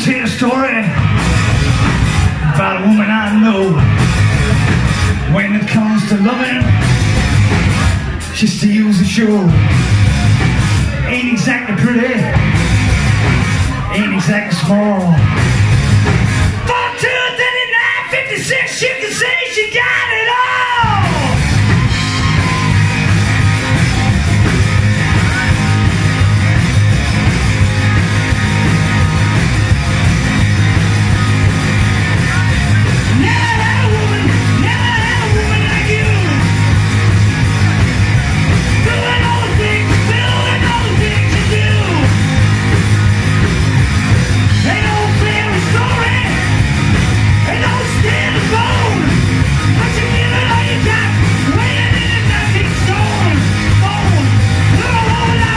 tell you a story about a woman I know. When it comes to loving, she steals the show. Ain't exactly pretty, ain't exactly small,